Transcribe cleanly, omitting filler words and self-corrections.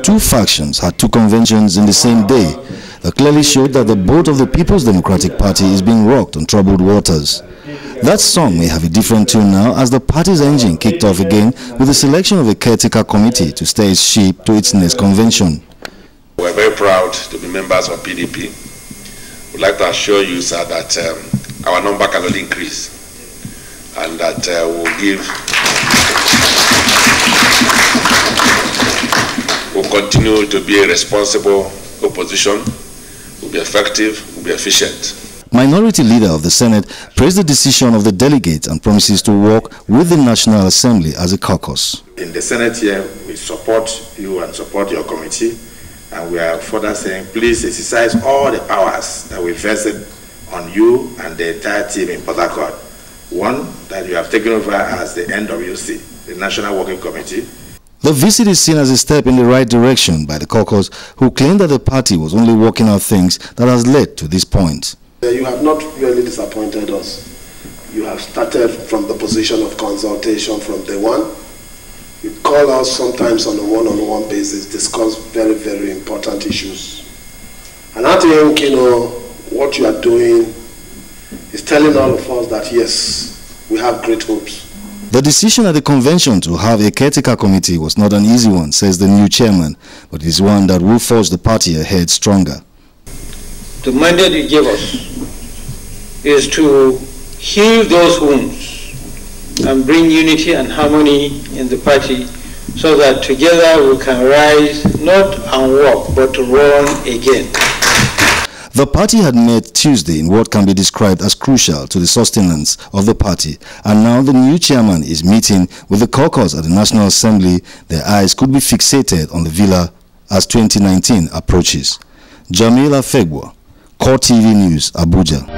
two factions had two conventions in the same day that clearly showed that the boat of the People's Democratic Party is being rocked on troubled waters. That song may have a different tune now as the party's engine kicked off again with the selection of a caretaker committee to steer its ship to its next convention. We're very proud to be members of PDP. We'd like to assure you, sir, that our number can only increase and that we'll continue to be a responsible opposition, we'll be effective, we'll be efficient. Minority Leader of the Senate praised the decision of the delegates and promises to work with the National Assembly as a caucus. In the Senate here, we support you and support your committee, and we are further saying, please exercise all the powers that we vested on you and the entire team in Port Harcourt. One, that you have taken over as the NWC, the National Working Committee. The visit is seen as a step in the right direction by the caucus, who claimed that the party was only working out things that has led to this point. You have not really disappointed us. You have started from the position of consultation from day one. You call us sometimes on a one-on-one basis, discuss very, very important issues. And I think, what you are doing is telling all of us that, yes, we have great hopes. The decision at the convention to have a caretaker committee was not an easy one, says the new chairman, but it is one that will force the party ahead stronger. The mandate you gave us is to heal those wounds and bring unity and harmony in the party so that together we can rise not and walk but to run again. The party had met Tuesday in what can be described as crucial to the sustenance of the party, and now the new chairman is meeting with the caucus at the National Assembly. Their eyes could be fixated on the villa as 2019 approaches. Jamila Fegwa, Core TV News, Abuja.